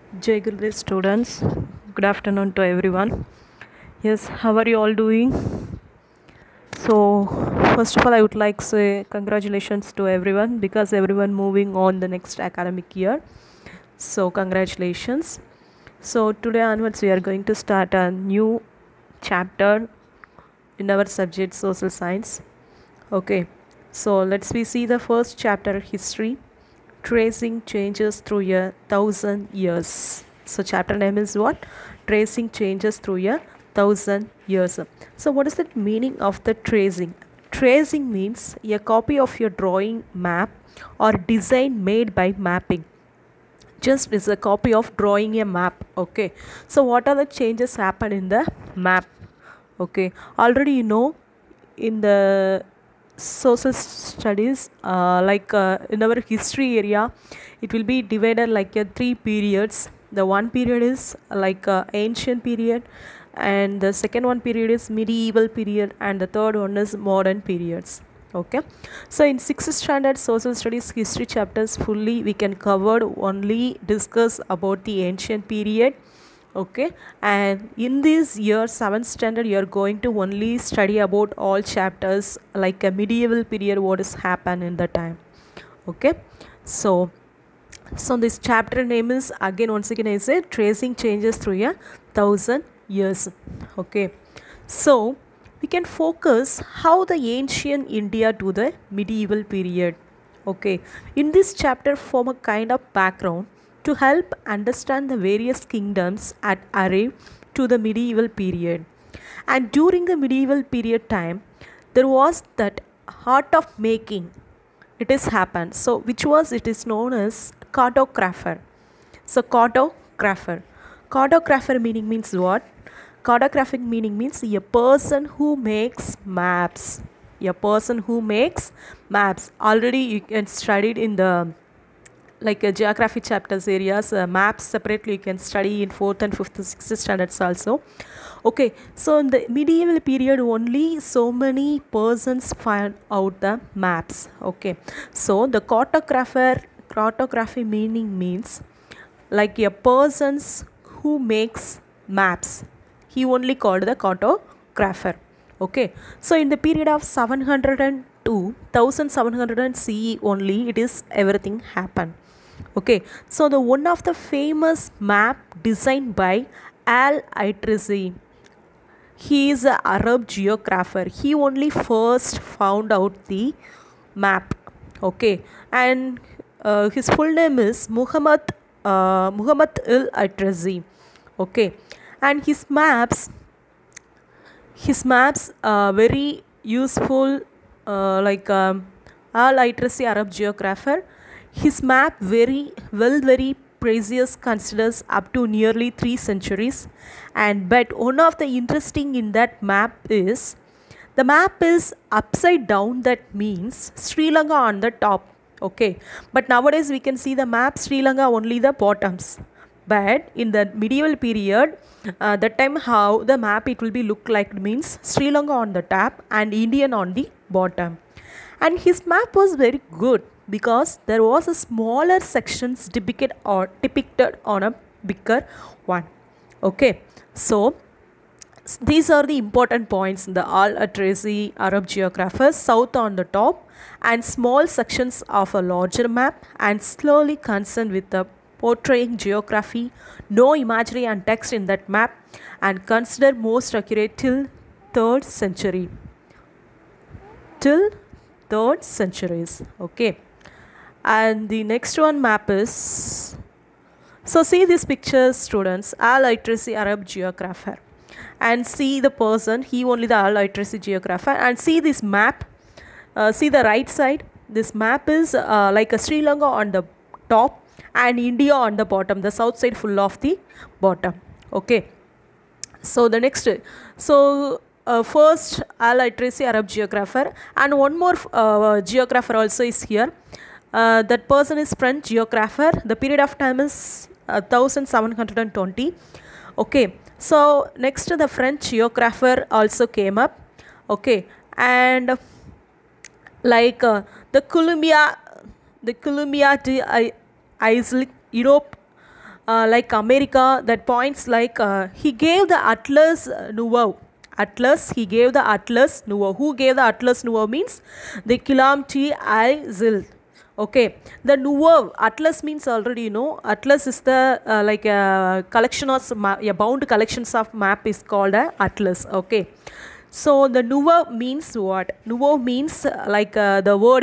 Jai Gurudev students, good afternoon to everyone. Yes, how are you all doing? So, first of all, I would like to say congratulations to everyone because everyone moving on the next academic year. So, congratulations. So, today onwards, we are going to start a new chapter in our subject social science. Okay, so let's we see the first chapter history, tracing changes through a thousand years. So chapter name is what? Tracing changes through a thousand years. So what is the meaning of the tracing? Tracing means a copy of your drawing map or design made by mapping. Just is a copy of drawing a map. Okay, so what are the changes happen in the map? Okay, already you know in the social studies, in our history area, it will be divided like three periods. The one period is ancient period, and the second one period is medieval period, and the third one is modern periods. Okay, so in 6th standard social studies history chapters fully we can cover only discuss about the ancient period. Okay, and in this year 7th standard you are going to only study about all chapters like a medieval period, what has happened in the time. Okay, so this chapter name is again once again I say tracing changes through a thousand years. Okay, so we can focus how the ancient India to the medieval period. Okay, in this chapter form a kind of background to help understand the various kingdoms at arrive to the medieval period. And during the medieval period time, there was that art of making. It is happened. So which was it is known as cartographer. So cartographer. Cartographer meaning means what? Cartographic meaning means a person who makes maps. A person who makes maps. Already you can study it in the geography chapters areas, maps separately you can study in 4th and 5th 6th standards also. Okay, so in the medieval period only so many persons find out the maps. Okay, so the cartography meaning means like a persons who makes maps, he only called the cartographer. Okay, so in the period of 702 1700 CE only it is everything happened. Okay, so the one of the famous map designed by Al-Itrisi, he is an Arab geographer. He only first found out the map. Okay, and his full name is Muhammad al-Itrisi. Okay, and his maps very useful, Al-Itrisi Arab geographer. His map very precious, considers up to nearly 3 centuries. And but one of the interesting in that map is the map is upside down. That means Sri Lanka on the top. Okay, but nowadays we can see the map Sri Lanka only the bottoms. But in the medieval period, that time how the map it will be look like means Sri Lanka on the top and Indian on the bottom. And his map was very good because there was a smaller sections depicted on a bigger one. Okay, so these are the important points. The Al-Itrisi Arab geographer, south on the top, and small sections of a larger map, and slowly concerned with the portraying geography, no imagery and text in that map, and considered most accurate till 3rd century. Till 3rd centuries. Okay, and the next one map is, so see these pictures students, Al-Itrisi Arab geographer, and see the person, he only the Al-Itrisi geographer, and see this map, see the right side, this map is like a Sri Lanka on the top and India on the bottom, the south side full of the bottom. Okay, so the next, so first Al-Itrisi Arab geographer, and one more geographer also is here. That person is French geographer. The period of time is 1720. Okay, so next the French geographer also came up. Okay, and the Columbia de Isle Europe like America, that points like he gave the Atlas Nouveau. Atlas, he gave the Atlas Nouveau. Who gave the Atlas Nouveau means the Guillaume T'Ailzild. Okay, the Nouveau Atlas means already you know. Atlas is the like a collection of a bound collections of map is called a Atlas. Okay, so the Nouveau means what? Nouveau means like the word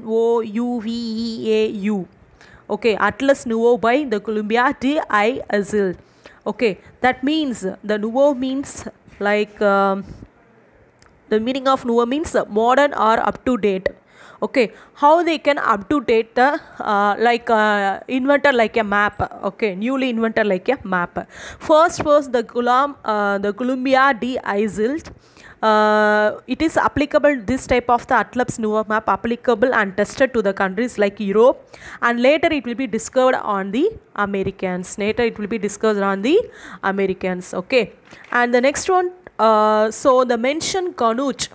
Nouveau. Okay, Atlas Nouveau by the Columbia T'Ailzild. Okay, that means the Nouveau means like the meaning of Nouveau means modern or up to date. Okay, how they can up to date the like inventor like a map. Okay, newly inventor like a map. First the Columbia T'Ailzild. It is applicable, this type of the Atlas Nouveau map applicable and tested to the countries like Europe, and later it will be discovered on the Americans. Okay, and the next one, so the mentioned Ganuch,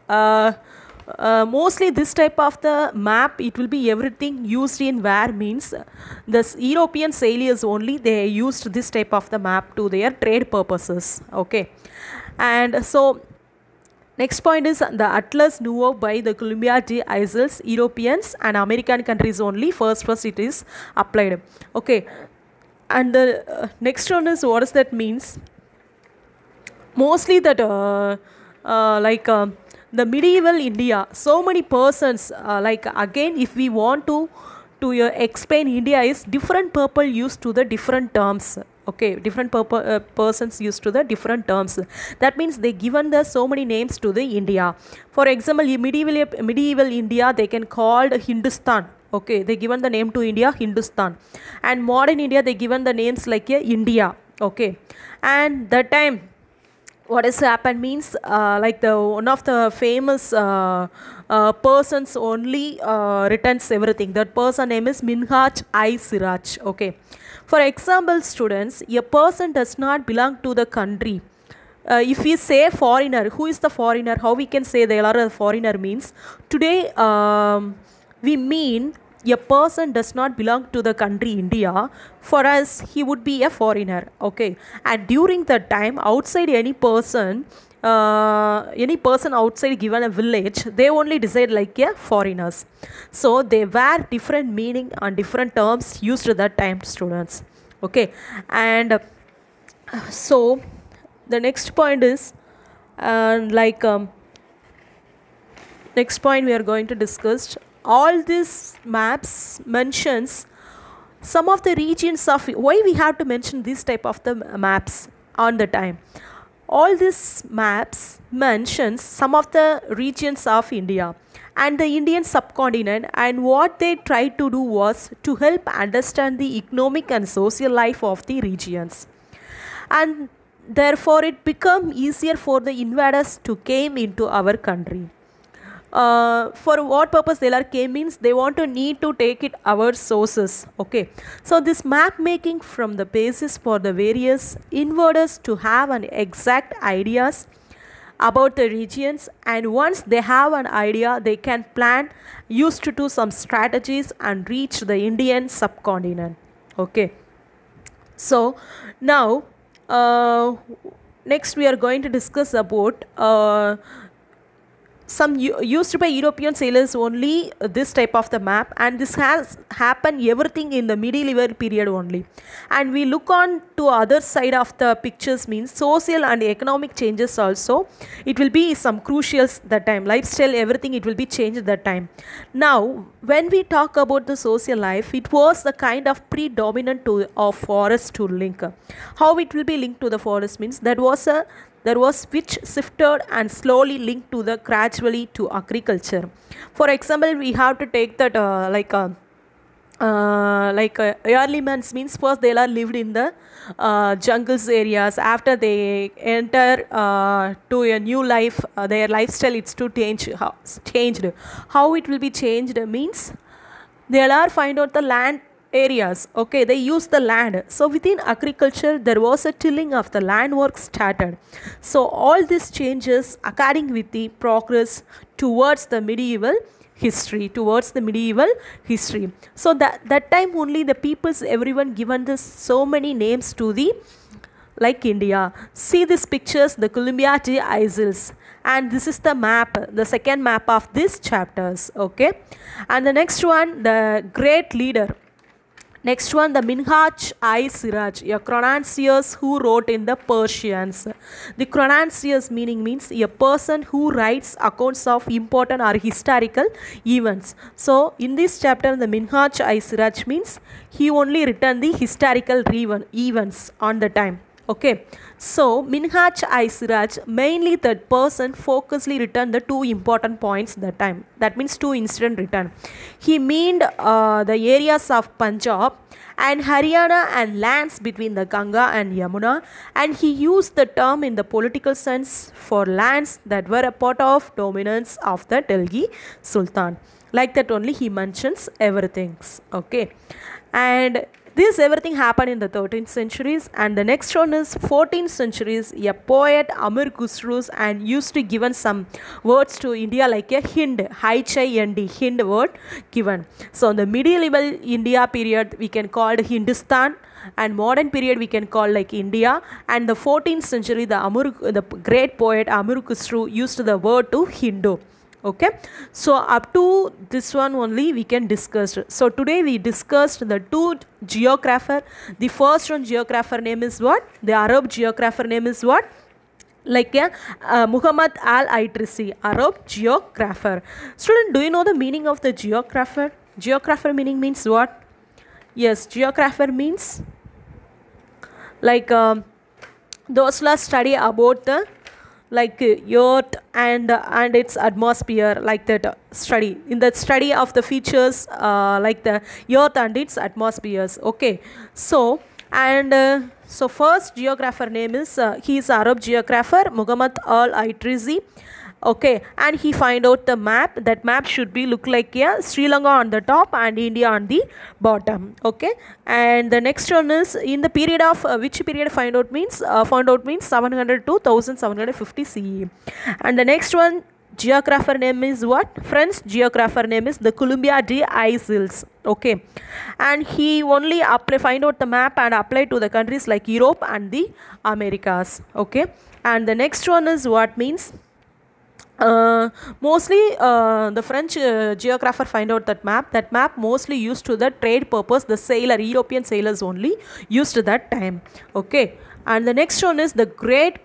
mostly this type of the map, it will be everything used in where means the European sailors only, they used this type of the map to their trade purposes. Okay, and so next point is the Atlas Nouveau by the Columbia T'Ailzild, Europeans and American countries only. First it is applied. Okay, and the next one is, what does that means? Mostly that the medieval India, so many persons like again if we want to explain India is different people used to the different terms. Okay, different persons used to the different terms. That means they given the so many names to the India. For example, medieval India they can called Hindustan. Okay, they given the name to India Hindustan, and modern India they given the names like India. Okay, and that time what has happened means like the one of the famous persons only returns everything. That person name is Minhaj-i-Siraj. Okay, for example students, a person does not belong to the country. If we say foreigner, who is the foreigner? How we can say they are a foreigner means today we mean a person does not belong to the country India. For us he would be a foreigner. Okay, and during that time outside any person outside given a village, they only decide like a foreigners. So they were different meaning and different terms used at that time, students. Okay, and so the next point is next point we are going to discuss. All these maps mentions some of the regions of, why we have to mention this type of the maps on the time. All these maps mentions some of the regions of India and the Indian subcontinent, and what they tried to do was to help understand the economic and social life of the regions, and therefore it become easier for the invaders to came into our country. For what purpose they are came means they want to need to take it our sources. Okay, so this map making from the basis for the various invaders to have an exact ideas about the regions, and once they have an idea they can plan, used to do some strategies and reach the Indian subcontinent. Okay, so now next we are going to discuss about some used by European sailors only, this type of the map, and this has happened everything in the medieval period only. And we look on to other side of the pictures means social and economic changes also, it will be some crucials that time, lifestyle everything it will be changed that time. Now when we talk about the social life, it was the kind of predominant to of forest to link. How it will be linked to the forest means there was which shifted and slowly linked to the gradually to agriculture. For example, we have to take that early months means first they are lived in the jungles areas. After they enter to a new life, their lifestyle it's to changed. How it will be changed means they are find out the land areas. Okay, they use the land. So within agriculture there was a tilling of the land work started. So all these changes according with the progress towards the medieval, history, towards the medieval history. So that time only the peoples, everyone given this so many names to the like India. See these pictures, the Columbia Isles, and this is the map, the second map of these chapters. Okay, and the next one, the great leader. Next one, the Minhaj-i-Siraj, a chronanciers who wrote in the Persians. The chronanciers meaning means a person who writes accounts of important or historical events. So in this chapter, the Minhaj-i-Siraj means he only written the historical events on the time. Okay, so Minhaj-i-Siraj, mainly that person focusedly written the two important points that time. That means two incident written. He meant the areas of Punjab and Haryana and lands between the Ganga and Yamuna, and he used the term in the political sense for lands that were a part of dominance of the Delhi Sultan. Like that only he mentions everything. Okay, and this everything happened in the 13th centuries, and the next one is 14th centuries. A poet Amir Khusro and used to given some words to India like a Hind, H-I-N-D, Hind word given. So in the medieval India period we can call it Hindustan, and modern period we can call like India, and the 14th century the great poet Amir Khusro used the word to Hindu. Okay, so up to this one only we can discuss. So today we discussed the two geographer. The first one geographer name is what? The Arab geographer name is what? Like Muhammad al-Idrisi, Arab geographer. Student, do you know the meaning of the geographer? Geographer meaning means what? Yes, geographer means like those who study about the like earth and its atmosphere, like that study in the study of the features like the earth and its atmospheres. Okay, so and so first geographer name is he is Arab geographer Muhammad al-Idrisi. Okay, and he find out the map. That map should be look like Sri Lanka on the top and India on the bottom. Okay, and the next one is in the period of which period found out means 700 to 1750 CE. And the next one geographer name is what? French geographer name is the Columbia Isles. Okay, and he only find out the map and apply to the countries like Europe and the Americas. Okay, and the next one is what means mostly the French geographer find out that map mostly used to the trade purpose. The European sailors only used that time. Okay, and the next one is the great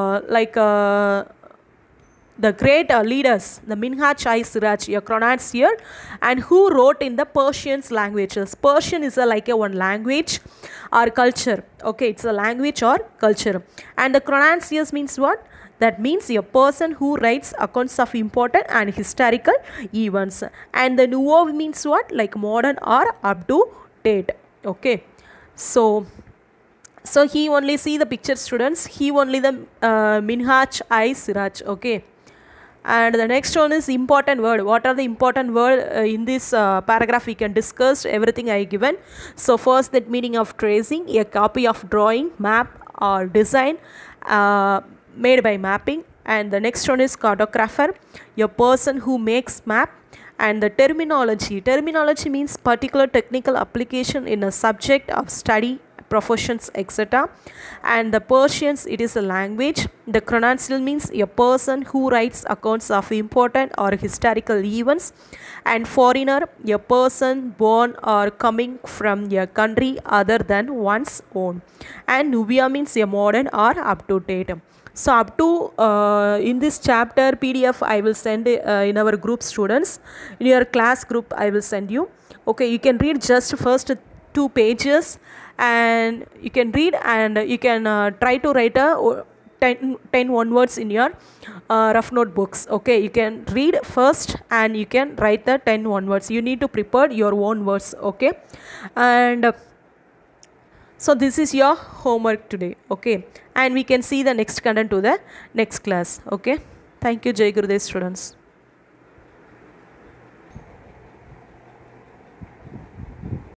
leaders, the Minhaj-i-Siraj, a chronancier, and who wrote in the Persian languages. Persian is like one language or culture. Okay, it's a language or culture. And the chronanciers means what? That means a person who writes accounts of important and historical events. And the nouveau means what? Like modern or up to date. Okay, so he only see the picture, students. He only the Minhaj-i-Siraj. Okay, and the next one is important word. What are the important word in this paragraph? We can discuss everything I given. So first, that meaning of tracing, a copy of drawing, map or design made by mapping. And the next one is cartographer, a person who makes map. And the terminology means particular technical application in a subject of study, professions, etc. And the Persians, it is a language. The chronancier means a person who writes accounts of important or historical events. And foreigner, a person born or coming from a country other than one's own. And Nubia means a modern or up to date. So up to in this chapter PDF I will send in our group, students. In your class group I will send you. Okay, you can read just first 2 pages and you can read, and you can try to write a 10 one words in your rough notebooks. Okay, you can read first and you can write the 10 one words. You need to prepare your own words. Okay, and so this is your homework today. Okay, and we can see the next content to the next class. Okay, thank you. Jai Gurudev, students.